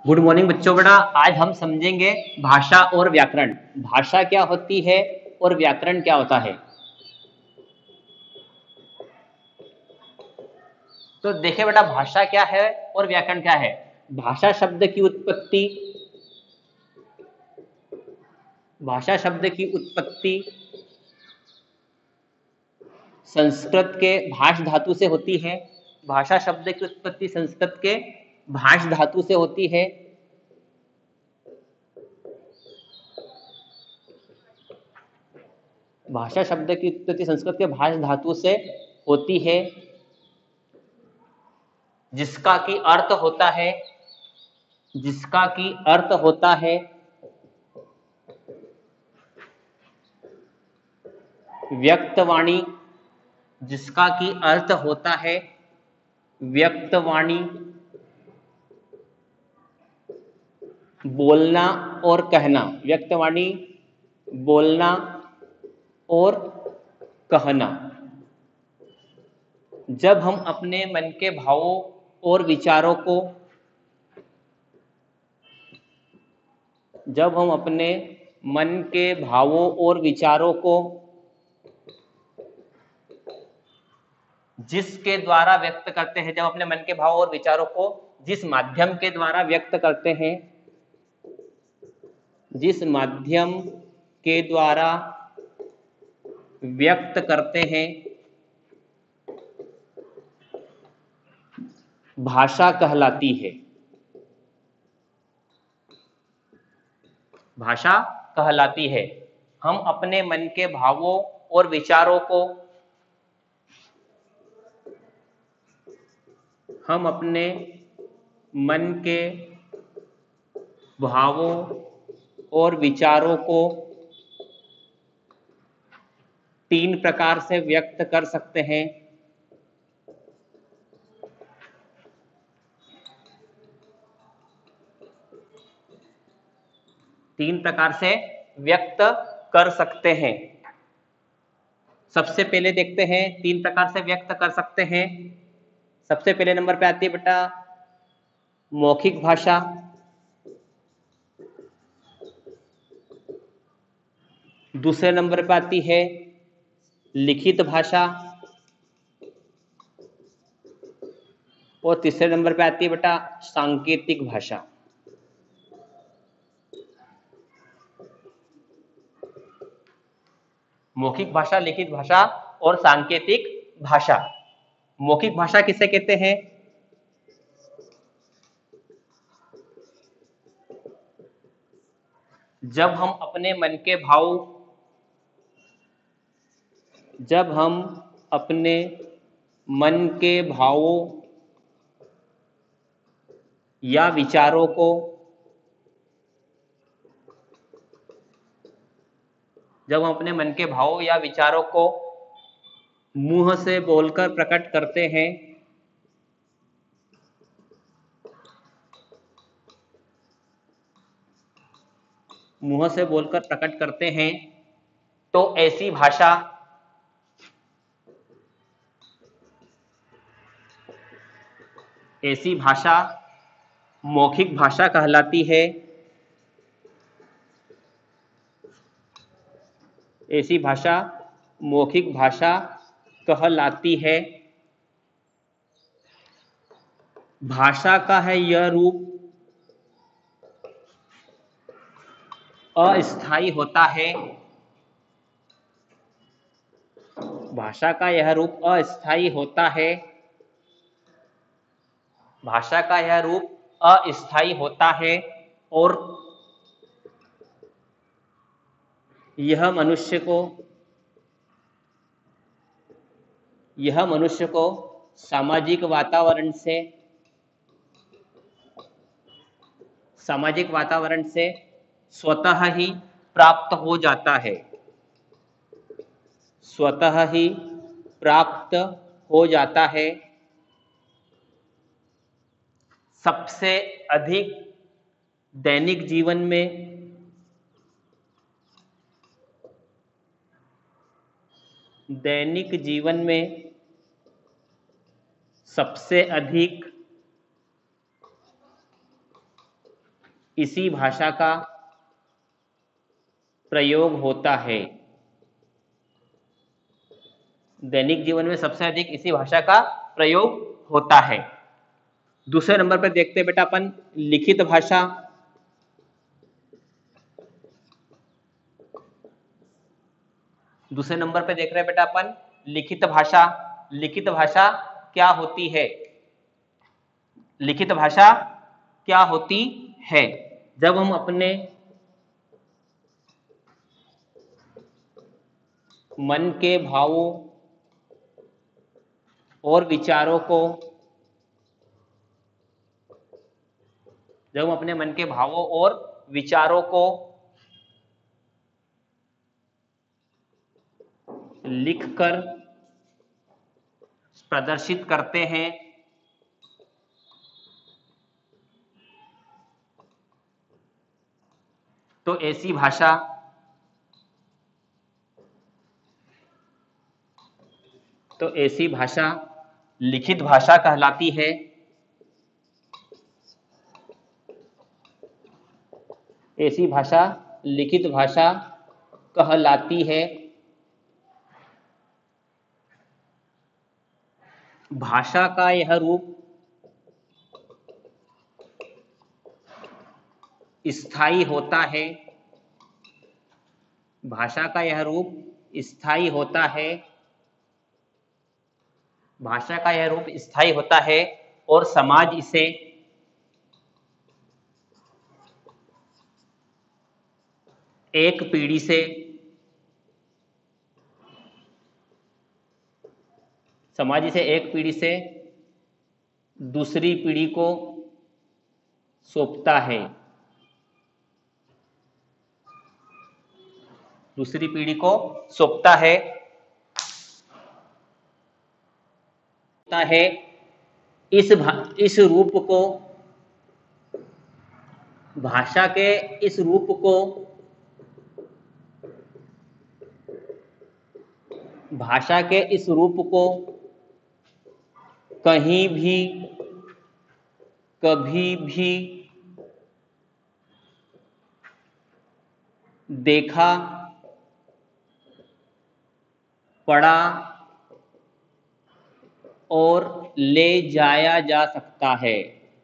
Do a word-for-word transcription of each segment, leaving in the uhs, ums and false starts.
Good morning बच्चों। बेटा आज हम समझेंगे भाषा और व्याकरण। भाषा क्या होती है और व्याकरण क्या होता है। तो देखिए बेटा, भाषा क्या है और व्याकरण क्या है। भाषा शब्द की उत्पत्ति भाषा शब्द की उत्पत्ति संस्कृत के भाष धातु से होती है। भाषा शब्द की उत्पत्ति संस्कृत के भाष धातु से होती है। भाषा शब्द की उत्पत्ति संस्कृत के भाष धातु से होती है, जिसका की अर्थ होता है जिसका की अर्थ होता है व्यक्तवाणी जिसका की अर्थ होता है व्यक्तवाणी, बोलना और कहना। व्यक्तवाणी, बोलना और कहना। जब हम अपने मन के भावों और विचारों को जब हम अपने मन के भावों और विचारों को जिसके द्वारा व्यक्त करते हैं जब अपने मन के भाव और विचारों को जिस माध्यम के द्वारा व्यक्त करते हैं जिस माध्यम के द्वारा व्यक्त करते हैं भाषा कहलाती है। भाषा कहलाती है। हम अपने मन के भावों और विचारों को हम अपने मन के भावों और विचारों को तीन प्रकार से व्यक्त कर सकते हैं। तीन प्रकार से व्यक्त कर सकते हैं। सबसे पहले देखते हैं तीन प्रकार से व्यक्त कर सकते हैं। सबसे पहले नंबर पे आती है बेटा मौखिक भाषा। दूसरे नंबर पे आती है लिखित भाषा और तीसरे नंबर पे आती है बेटा सांकेतिक भाषा। मौखिक भाषा, लिखित भाषा और सांकेतिक भाषा। मौखिक भाषा किसे कहते हैं? जब हम अपने मन के भाव जब हम अपने मन के भावों या विचारों को जब हम अपने मन के भावों या विचारों को मुंह से बोलकर प्रकट करते हैं मुंह से बोलकर प्रकट करते हैं तो ऐसी भाषा ऐसी भाषा मौखिक भाषा कहलाती है। ऐसी भाषा मौखिक भाषा कहलाती है। भाषा का है यह रूप अस्थायी होता है। भाषा का यह रूप अस्थायी होता है। भाषा का यह रूप अस्थायी होता है और यह मनुष्य को यह मनुष्य को सामाजिक वातावरण से सामाजिक वातावरण से स्वतः ही प्राप्त हो जाता है स्वतः ही प्राप्त हो जाता है। सबसे अधिक दैनिक जीवन में दैनिक जीवन में सबसे अधिक इसी भाषा का प्रयोग होता है। दैनिक जीवन में सबसे अधिक इसी भाषा का प्रयोग होता है। दूसरे नंबर पर देखते हैं बेटा अपन लिखित भाषा। दूसरे नंबर पे देख रहे हैं बेटा अपन लिखित भाषा। लिखित भाषा क्या होती है? लिखित भाषा क्या होती है? जब हम अपने मन के भावों और विचारों को जब हम अपने मन के भावों और विचारों को लिखकर प्रदर्शित करते हैं तो ऐसी भाषा तो ऐसी भाषा लिखित भाषा कहलाती है। ऐसी भाषा लिखित भाषा कहलाती है। भाषा का यह रूप स्थायी होता है। भाषा का यह रूप स्थायी होता है। भाषा का यह रूप स्थायी होता है और समाज इसे एक पीढ़ी से समाज इसे एक पीढ़ी से दूसरी पीढ़ी को सौंपता है। दूसरी पीढ़ी को सौंपता है है इस भा, इस रूप को भाषा के इस रूप को भाषा के इस रूप को कहीं भी कभी भी देखा पढ़ा और ले जाया जा सकता है।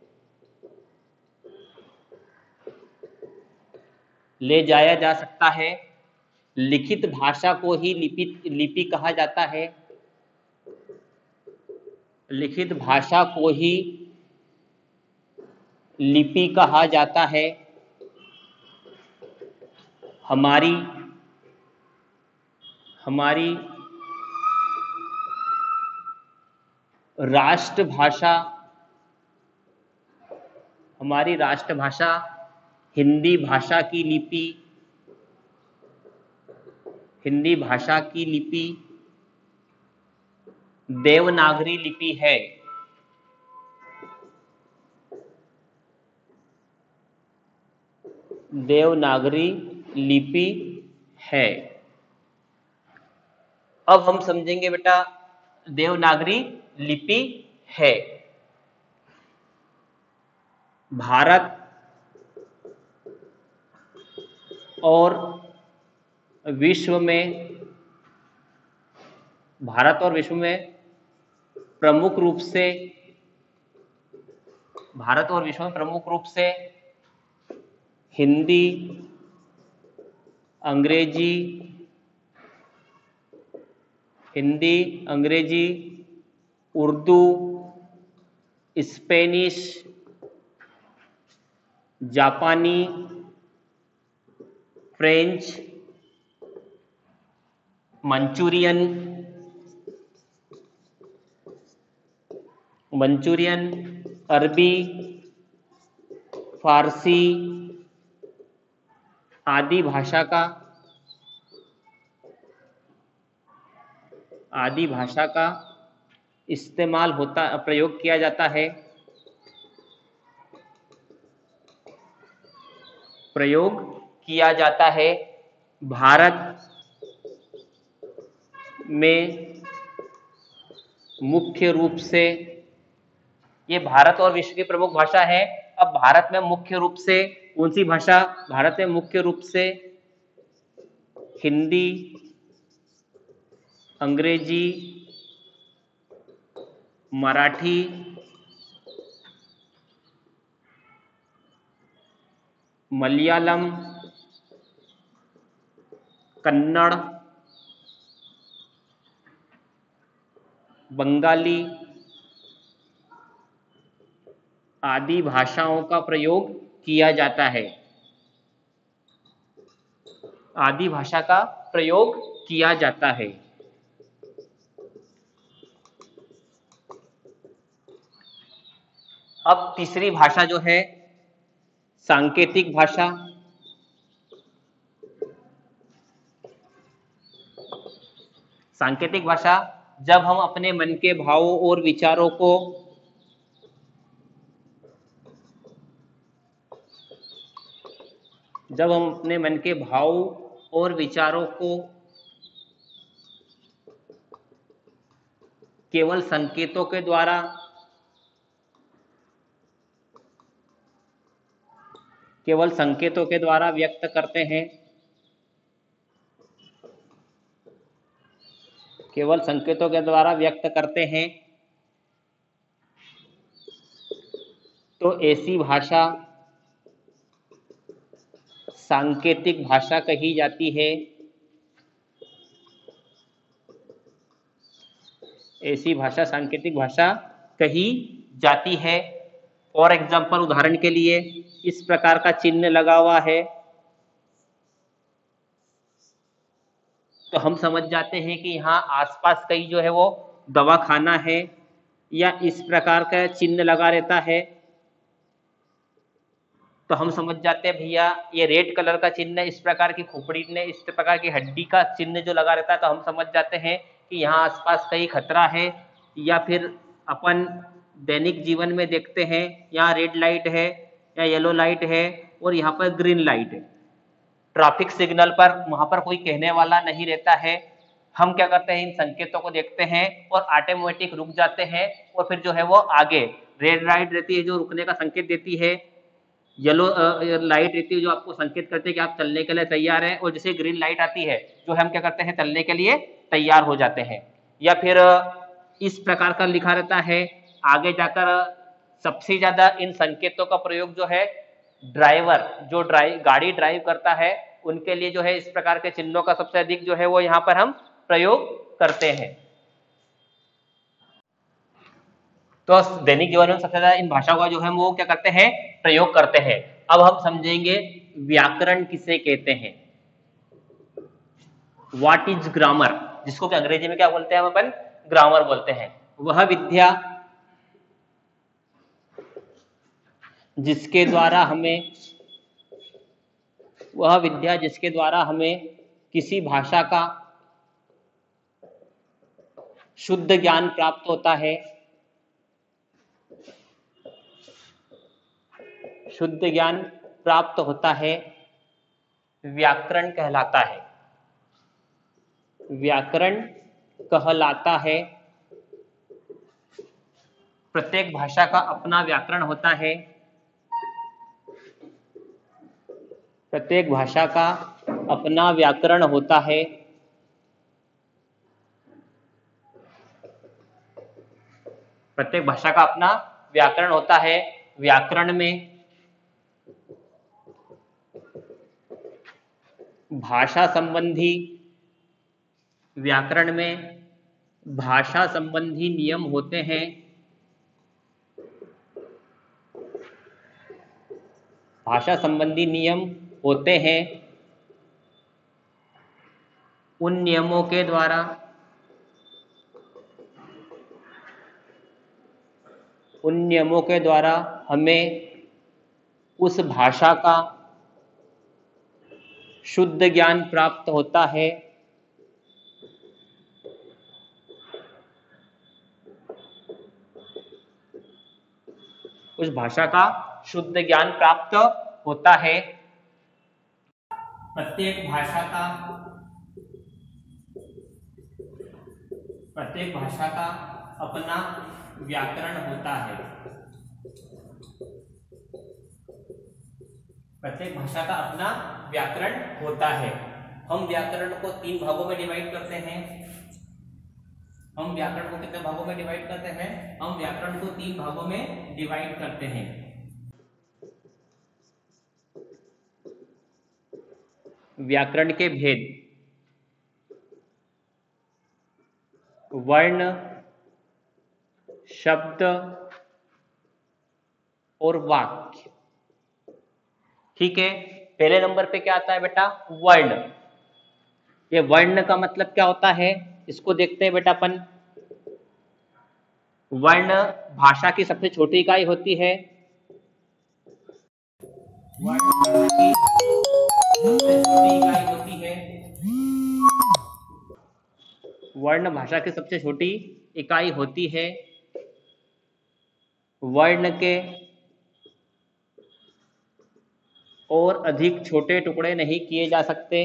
ले जाया जा सकता है। लिखित भाषा को ही लिपि लिपि कहा जाता है। लिखित भाषा को ही लिपि कहा जाता है। हमारी हमारी राष्ट्रभाषा हमारी राष्ट्रभाषा हिंदी भाषा की लिपि हिंदी भाषा की लिपि देवनागरी लिपि है। देवनागरी लिपि है। अब हम समझेंगे बेटा देवनागरी लिपि है। भारत और विश्व में भारत और विश्व में प्रमुख रूप से भारत और विश्व में प्रमुख रूप से हिंदी, अंग्रेजी हिंदी अंग्रेजी उर्दू, स्पेनिश, जापानी, फ्रेंच, मंचूरियन मंचूरियन अरबी, फारसी आदि भाषा का आदि भाषा का इस्तेमाल होता प्रयोग किया जाता है प्रयोग किया जाता है। भारत में मुख्य रूप से ये भारत और विश्व की प्रमुख भाषा है। अब भारत में मुख्य रूप से कौन सी भाषा, भारत में मुख्य रूप से हिंदी, अंग्रेजी, मराठी, मलयालम, कन्नड़, बंगाली आदि भाषाओं का प्रयोग किया जाता है, आदि भाषा का प्रयोग किया जाता है। अब तीसरी भाषा जो है सांकेतिक भाषा। सांकेतिक भाषा जब हम अपने मन के भावों और विचारों को जब हम अपने मन के भाव और विचारों को केवल संकेतों के द्वारा केवल संकेतों के द्वारा व्यक्त करते हैं, केवल संकेतों के द्वारा व्यक्त करते हैं तो ऐसी भाषा सांकेतिक भाषा कही जाती है। ऐसी भाषा सांकेतिक भाषा कही जाती है। फॉर एग्जाम्पल, उदाहरण के लिए इस प्रकार का चिन्ह लगा हुआ है तो हम समझ जाते हैं कि यहाँ आसपास कहीं जो है वो दवाखाना है, या इस प्रकार का चिन्ह लगा रहता है तो हम समझ जाते हैं भैया ये रेड कलर का चिन्ह, इस प्रकार की खोपड़ी ने इस प्रकार की हड्डी का चिन्ह जो लगा रहता है तो हम समझ जाते हैं कि यहाँ आसपास कहीं खतरा है। या फिर अपन दैनिक जीवन में देखते हैं यहाँ रेड लाइट है या येलो लाइट है और यहाँ पर ग्रीन लाइट है, ट्रैफिक सिग्नल पर वहाँ पर कोई कहने वाला नहीं रहता है। हम क्या करते हैं, इन संकेतों को देखते हैं और ऑटोमेटिक रुक जाते हैं और फिर जो है वो आगे रेड लाइट रहती है जो रुकने का संकेत देती है, येलो लाइट रहती है जो आपको संकेत करती है कि आप चलने के लिए तैयार हैं, और जैसे ग्रीन लाइट आती है जो हम क्या करते हैं चलने के लिए तैयार हो जाते हैं। या फिर इस प्रकार का लिखा रहता है। आगे जाकर सबसे ज्यादा इन संकेतों का प्रयोग जो है ड्राइवर जो ड्राइव गाड़ी ड्राइव करता है उनके लिए जो है इस प्रकार के चिन्हों का सबसे अधिक जो है वो यहाँ पर हम प्रयोग करते हैं। तो दैनिक जीवन में सबसे ज्यादा इन भाषाओं का जो है वो क्या करते हैं प्रयोग करते हैं। अब हम समझेंगे व्याकरण किसे कहते हैं, व्हाट इज ग्रामर, जिसको कि अंग्रेजी में क्या बोलते हैं हम अपन ग्रामर बोलते हैं। वह विद्या जिसके द्वारा हमें वह विद्या जिसके द्वारा हमें किसी भाषा का शुद्ध ज्ञान प्राप्त होता है, शुद्ध ज्ञान प्राप्त होता है, व्याकरण कहलाता है, व्याकरण कहलाता है। प्रत्येक भाषा का अपना व्याकरण होता है, प्रत्येक भाषा का अपना व्याकरण होता है। प्रत्येक भाषा का अपना व्याकरण होता है। व्याकरण में भाषा संबंधी व्याकरण में भाषा संबंधी नियम होते हैं। भाषा संबंधी नियम होते हैं। उन नियमों के द्वारा उन नियमों के द्वारा हमें उस भाषा का शुद्ध ज्ञान प्राप्त होता है। उस भाषा का शुद्ध ज्ञान प्राप्त होता है। प्रत्येक भाषा का प्रत्येक भाषा का अपना व्याकरण होता है। प्रत्येक भाषा का अपना व्याकरण होता है। हम व्याकरण को तीन भागों में डिवाइड करते हैं। हम व्याकरण को कितने भागों में डिवाइड करते हैं? हम व्याकरण को तीन भागों में डिवाइड करते हैं। व्याकरण के भेद: वर्ण, शब्द और वाक्य। ठीक है, पहले नंबर पे क्या आता है बेटा? वर्ण। ये वर्ण का मतलब क्या होता है, इसको देखते हैं बेटा अपन। वर्ण भाषा की सबसे छोटी इकाई होती है। वर्ण भाषा की सबसे छोटी इकाई होती है। वर्ण भाषा की सबसे छोटी इकाई होती है। वर्ण के और अधिक छोटे टुकड़े नहीं किए जा सकते।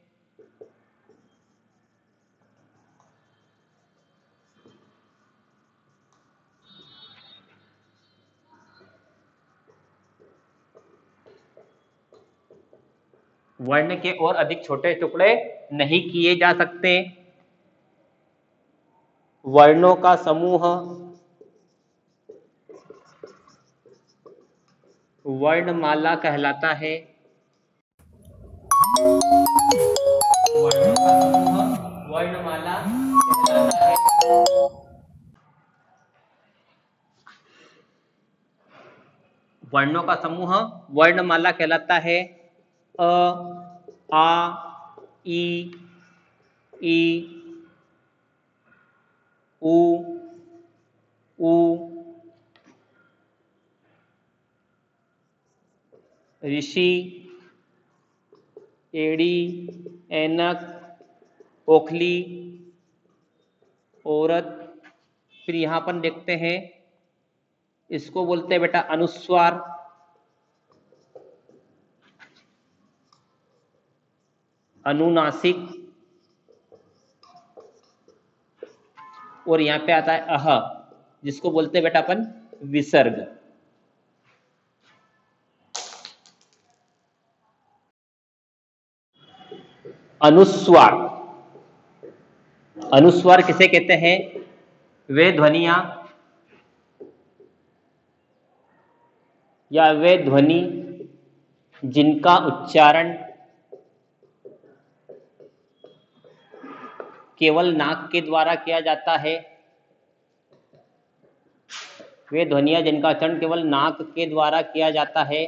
वर्ण के और अधिक छोटे टुकड़े नहीं किए जा सकते। वर्णों का समूह वर्णमाला कहलाता है। वर्णों का समूह वर्णमाला कहलाता है। वर्णों का समूह वर्णमाला कहलाता है। अ, आ, ई, ई, उ, ऊ, ऋषि, एड़ी, ऐनक, ओखली, औरत। फिर यहाँ पर देखते हैं, इसको बोलते हैं बेटा अनुस्वार। अनुनासिक, और यहाँ पे आता है अह, जिसको बोलते हैं बेटा अपन विसर्ग। अनुस्वार, अनुस्वार किसे कहते हैं? वे ध्वनियां या वे ध्वनि जिनका उच्चारण केवल नाक के द्वारा किया जाता है। वे ध्वनियां जिनका उच्चारण केवल नाक के द्वारा किया जाता है।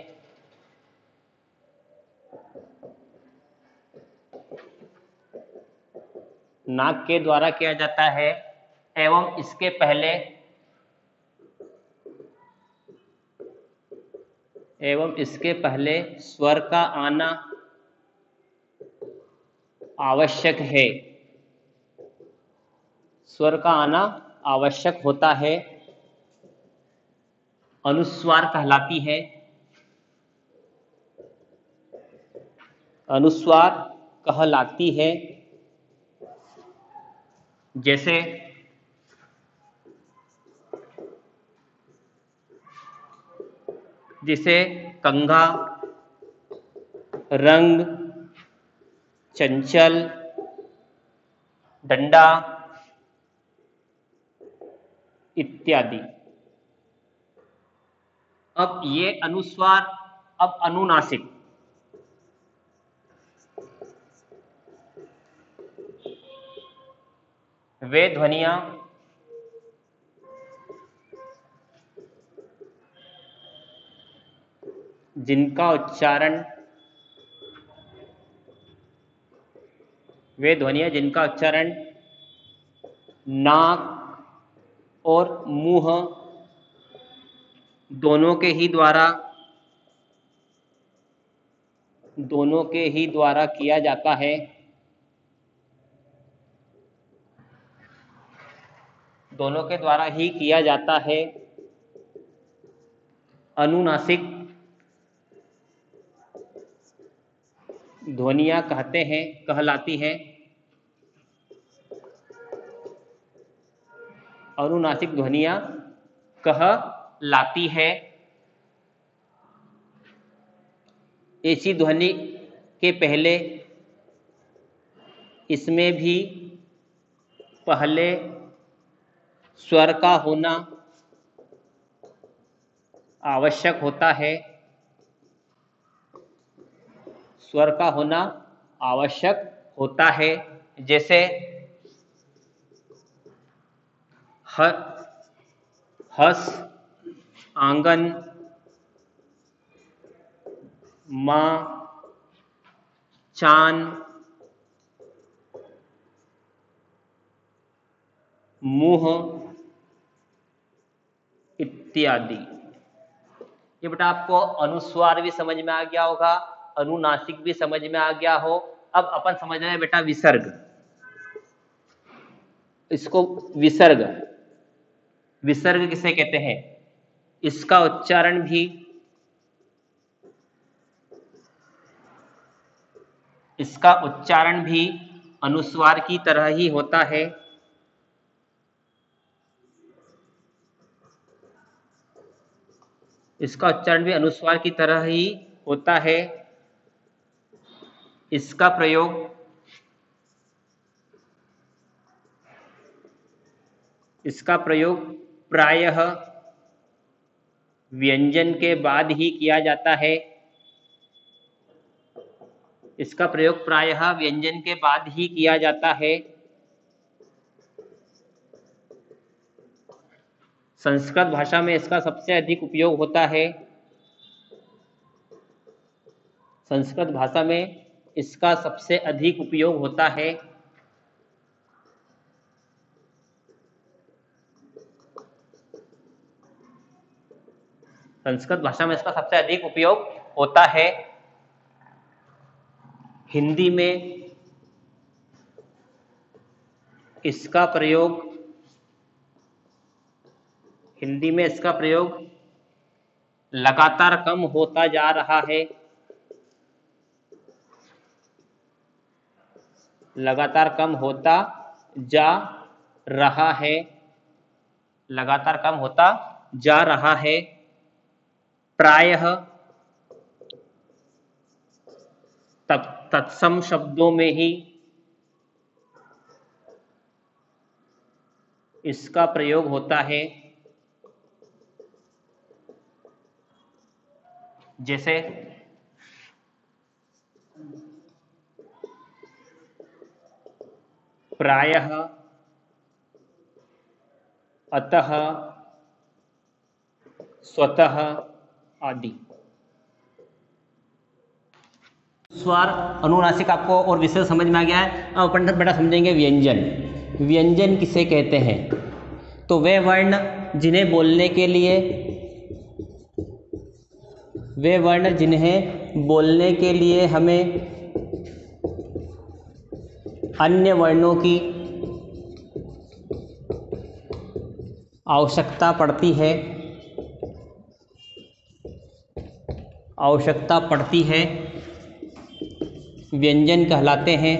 नाक के द्वारा किया जाता है एवं इसके पहले एवं इसके पहले स्वर का आना आवश्यक है। स्वर का आना आवश्यक होता है। अनुस्वार कहलाती है। अनुस्वार कहलाती है। जैसे जिसे कंघा, रंग, चंचल, डंडा इत्यादि। अब ये अनुस्वार, अब अनुनासिक। वे ध्वनियां जिनका उच्चारण वे ध्वनियां जिनका उच्चारण नाक और मुंह दोनों के ही द्वारा दोनों के ही द्वारा किया जाता है। दोनों के द्वारा ही किया जाता है। अनुनासिक ध्वनियां कहते हैं कहलाती हैं। अनुनासिक ध्वनियां कहलाती है। ऐसी ध्वनि के पहले इसमें भी पहले स्वर का होना आवश्यक होता है, स्वर का होना आवश्यक होता है। जैसे ह, हस, आंगन, माँ, चांद, मुंह इत्यादि। ये बेटा आपको अनुस्वार भी समझ में आ गया होगा, अनुनासिक भी समझ में आ गया हो। अब अपन समझ रहे हैं बेटा विसर्ग। इसको विसर्ग विसर्ग किसे कहते हैं? इसका उच्चारण भी इसका उच्चारण भी अनुस्वार की तरह ही होता है। इसका उच्चारण भी अनुस्वार की तरह ही होता है। इसका प्रयोग इसका प्रयोग प्रायः व्यंजन के बाद ही किया जाता है। इसका प्रयोग प्रायः व्यंजन के बाद ही किया जाता है। संस्कृत भाषा में इसका सबसे अधिक उपयोग होता है। संस्कृत भाषा में इसका सबसे अधिक उपयोग होता है। संस्कृत भाषा में इसका सबसे अधिक उपयोग होता है। हिंदी में इसका प्रयोग हिंदी में इसका प्रयोग लगातार कम होता जा रहा है। लगातार कम होता जा रहा है। लगातार कम होता जा रहा है। प्रायः तत्सम शब्दों में ही इसका प्रयोग होता है। जैसे प्रायः, अतः, स्वतः आदि। स्वर, अनुनासिक आपको और विषय समझ में आ गया है। अब अपन बेटा समझेंगे व्यंजन। व्यंजन किसे कहते हैं? तो वे वर्ण जिन्हें बोलने के लिए वे वर्ण जिन्हें बोलने के लिए हमें अन्य वर्णों की आवश्यकता पड़ती है आवश्यकता पड़ती है व्यंजन कहलाते हैं।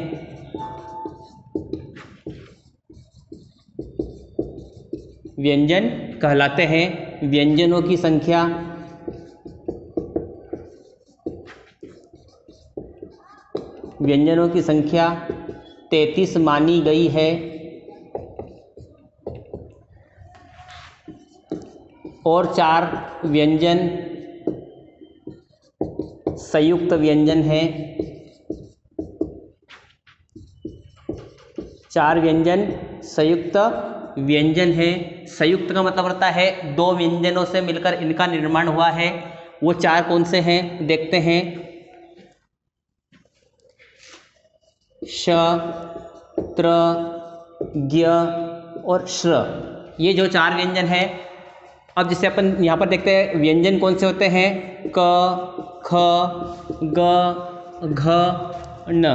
व्यंजन कहलाते हैं। व्यंजनों की संख्या व्यंजनों की संख्या तैंतीस मानी गई है और चार व्यंजन संयुक्त व्यंजन हैं। चार व्यंजन संयुक्त व्यंजन है। संयुक्त का मतलब होता है दो व्यंजनों से मिलकर इनका निर्माण हुआ है। वो चार कौन से हैं देखते हैं। श, त्र, ज्ञ और श्र, ये जो चार व्यंजन हैं। अब जैसे अपन यहाँ पर देखते हैं व्यंजन कौन से होते हैं। क, ख, ग, घ, न,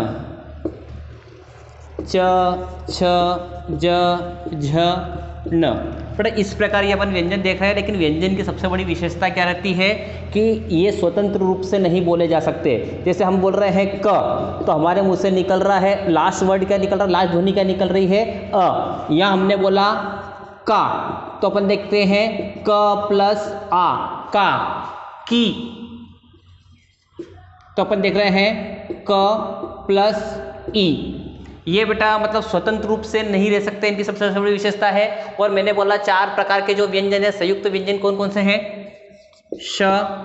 च, छ, ज, झ, न। बट इस प्रकार ये अपन व्यंजन देख रहे हैं। लेकिन व्यंजन की सबसे बड़ी विशेषता क्या रहती है कि ये स्वतंत्र रूप से नहीं बोले जा सकते। जैसे हम बोल रहे हैं क, तो हमारे मुंह से निकल रहा है लास्ट वर्ड क्या निकल रहा है, लास्ट ध्वनि क्या निकल रही है, अ। या हमने बोला का, तो अपन देखते हैं क प्लस आ, का, की। तो अपन देख रहे हैं क प्लस ई, ये बेटा मतलब स्वतंत्र रूप से नहीं रह सकते, इनकी सबसे बड़ी विशेषता है। और मैंने बोला चार प्रकार के जो व्यंजन है, संयुक्त व्यंजन कौन कौन से हैं? श,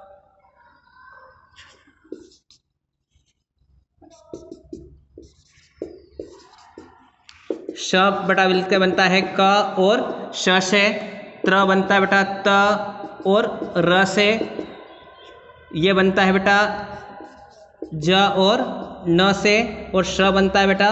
श बेटा मिलकर बनता है क और श से, त्र बनता है बेटा त और र से, ये बनता है बेटा ज और न से, और श बनता है बेटा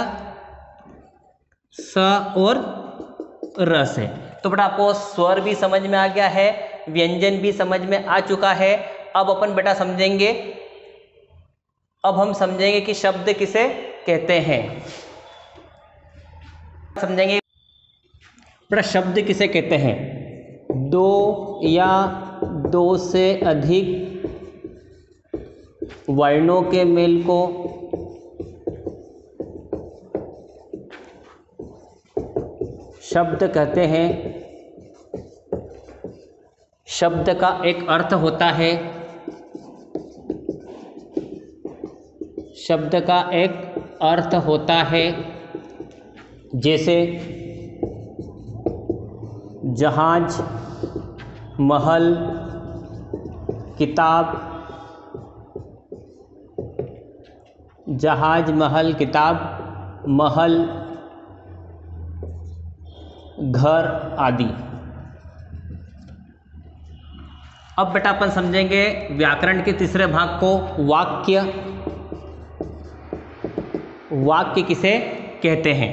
स और र से। तो बेटा आपको स्वर भी समझ में आ गया है, व्यंजन भी समझ में आ चुका है। अब अपन बेटा समझेंगे, अब हम समझेंगे कि शब्द किसे कहते हैं। समझेंगे बेटा शब्द किसे कहते हैं? दो या दो से अधिक वर्णों के मेल को शब्द कहते हैं। शब्द का एक अर्थ होता है, शब्द का एक अर्थ होता है, जैसे जहाज, महल, किताब, जहाज, महल, किताब, महल, घर आदि। अब बेटा अपन समझेंगे व्याकरण के तीसरे भाग को, वाक्य। वाक्य किसे कहते हैं?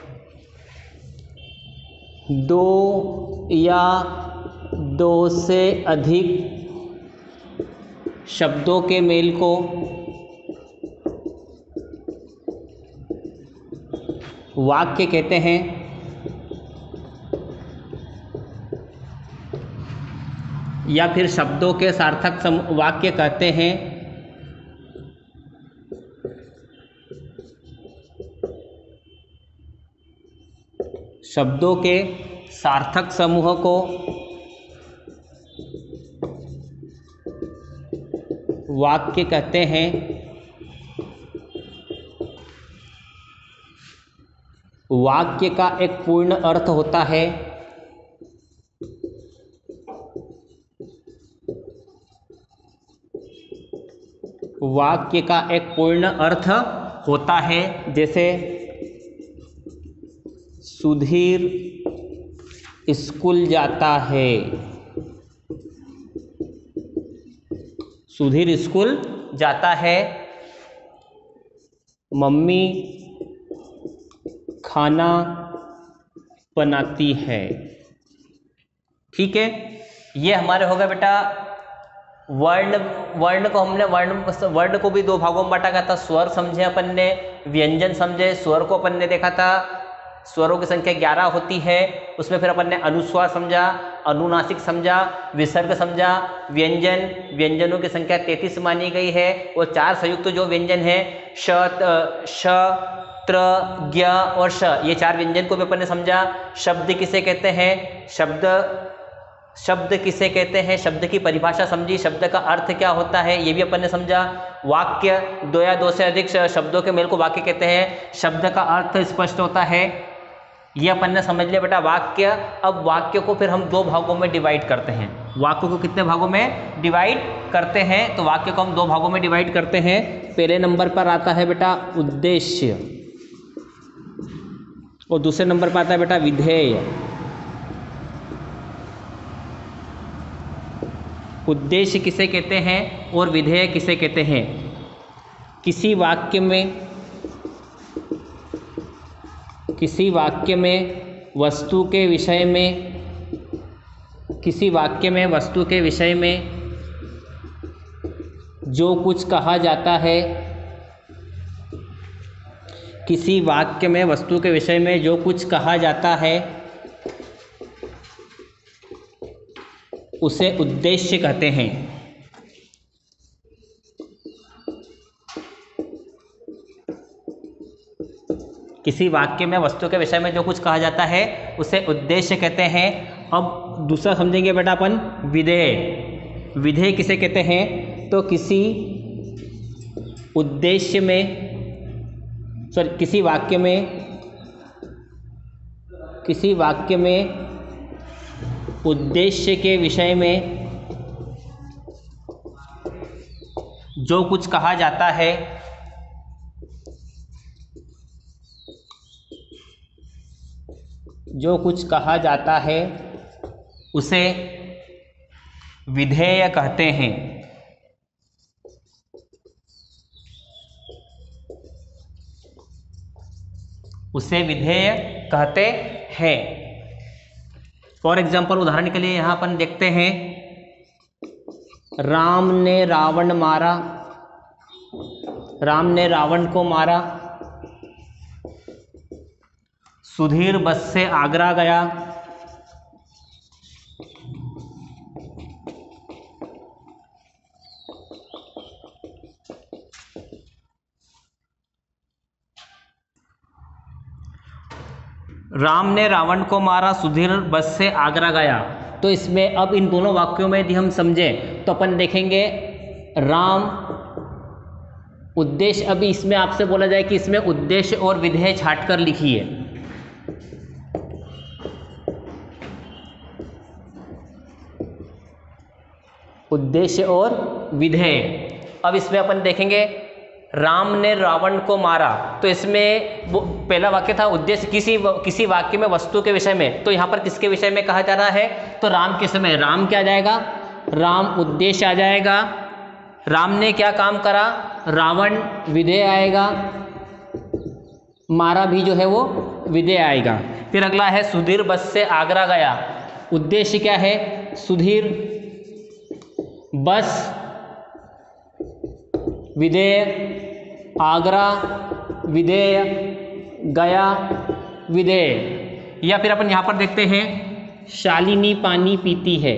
दो या दो से अधिक शब्दों के मेल को वाक्य कहते हैं। या फिर शब्दों के सार्थक सम वाक्य कहते हैं। शब्दों के सार्थक समूह को वाक्य कहते हैं। वाक्य का एक पूर्ण अर्थ होता है। वाक्य का एक पूर्ण अर्थ होता है, जैसे सुधीर स्कूल जाता है। सुधीर स्कूल जाता है। मम्मी खाना बनाती है। ठीक है, ये हमारे हो गए बेटा वर्ण। वर्ण को हमने वर्ण वर्ण को भी दो भागों में बांटा गया था। स्वर समझे अपन ने, व्यंजन समझे। स्वर को अपन ने देखा था, स्वरों की संख्या ग्यारह होती है। उसमें फिर अपन ने अनुस्वार समझा, अनुनासिक समझा, विसर्ग समझा, व्यंजन। व्यंजनों की संख्या तैंतीस मानी गई है। और चार संयुक्त जो व्यंजन है, श, श, त्र, ज्ञ और श, ये चार व्यंजन को भी अपन ने समझा। शब्द किसे कहते हैं? शब्द शब्द किसे कहते हैं? शब्द की परिभाषा समझी, शब्द का अर्थ क्या होता है ये भी अपन ने समझा। वाक्य, दो या दो से अधिक शब्दों के मेल को वाक्य कहते हैं। शब्द का अर्थ स्पष्ट होता है, ये अपन ने समझ लिया बेटा वाक्य। अब वाक्य को फिर हम दो भागों में डिवाइड करते हैं। वाक्य को कितने भागों में डिवाइड करते हैं? तो वाक्य को हम दो भागों में डिवाइड करते हैं। पहले नंबर पर आता है बेटा उद्देश्य, और दूसरे नंबर पर आता है बेटा विधेय। उद्देश्य किसे कहते हैं और विधेय किसे कहते हैं? किसी वाक्य में किसी वाक्य में वस्तु के विषय में किसी वाक्य में वस्तु के विषय में जो कुछ कहा जाता है किसी वाक्य में वस्तु के विषय में जो कुछ कहा जाता है उसे उद्देश्य कहते हैं। किसी वाक्य में वस्तु के विषय में जो कुछ कहा जाता है उसे उद्देश्य कहते हैं। अब दूसरा समझेंगे बेटा अपन विधेय। विधेय किसे कहते हैं? तो किसी उद्देश्य में, सॉरी किसी वाक्य में किसी वाक्य में उद्देश्य के विषय में जो कुछ कहा जाता है जो कुछ कहा जाता है उसे विधेय कहते हैं। उसे विधेय कहते हैं। फॉर एग्जाम्पल, उदाहरण के लिए यहाँ अपन देखते हैं, राम ने रावण मारा, राम ने रावण को मारा, सुधीर बस से आगरा गया, राम ने रावण को मारा, सुधीर बस से आगरा गया। तो इसमें अब इन दोनों वाक्यों में यदि हम समझें तो अपन देखेंगे राम उद्देश्य, अभी इसमें आपसे बोला जाए कि इसमें उद्देश्य और विधेय छाट कर लिखिए। उद्देश्य और विधेय। अब इसमें अपन देखेंगे राम ने रावण को मारा, तो इसमें पहला वाक्य था उद्देश्य किसी किसी वाक्य में वस्तु के विषय में, तो यहाँ पर किसके विषय में कहा जा रहा है, तो राम के समय, राम क्या आ जाएगा, राम उद्देश्य आ जाएगा। राम ने क्या काम करा, रावण विधेय आएगा, मारा भी जो है वो विधेय आएगा। फिर अगला है सुधीर बस से आगरा गया, उद्देश्य क्या है, सुधीर बस विधेय, आगरा विधेय, गया विधेय। या फिर अपन यहाँ पर देखते हैं शालिनी पानी पीती है,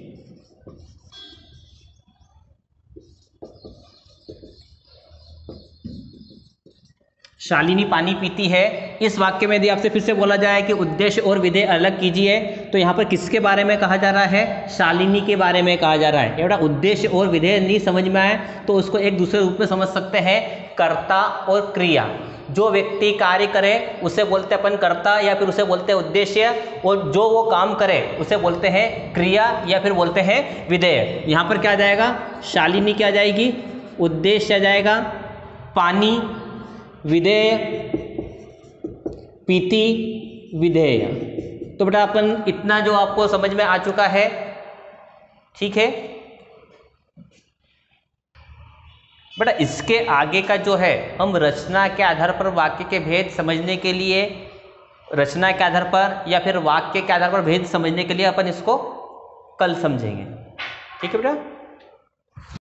शालिनी पानी पीती है। इस वाक्य में यदि आपसे फिर से बोला जाए कि उद्देश्य और विधेय अलग कीजिए, तो यहाँ पर किसके बारे में कहा जा रहा है, शालिनी के बारे में कहा जा रहा है। एवं उद्देश्य और विधेय नहीं समझ में आए तो उसको एक दूसरे रूप में समझ सकते हैं, कर्ता और क्रिया। जो व्यक्ति कार्य करे उसे बोलते हैं अपन कर्ता, या फिर उसे बोलते हैं उद्देश्य, और जो वो काम करे उसे बोलते हैं क्रिया, या फिर बोलते हैं विधेय। यहाँ पर क्या आ जाएगा, शालिनी क्या आ जाएगी, उद्देश्य आ जाएगा, पानी विधेय, पीती विधेय। तो बेटा अपन इतना जो आपको समझ में आ चुका है, ठीक है बेटा। इसके आगे का जो है हम रचना के आधार पर वाक्य के भेद समझने के लिए, रचना के आधार पर या फिर वाक्य के आधार पर भेद समझने के लिए अपन इसको कल समझेंगे, ठीक है बेटा।